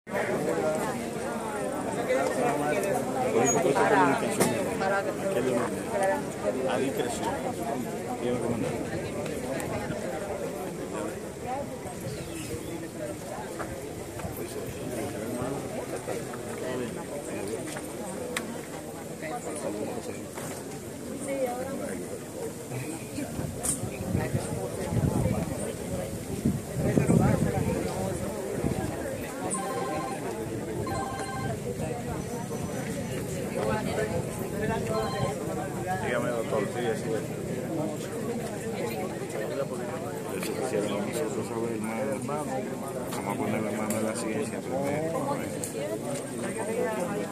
A discreción. Dígame, doctor, sí, así es. Eso quisiéramos nosotros saber, hermano. Vamos a poner la mano en la ciencia primero.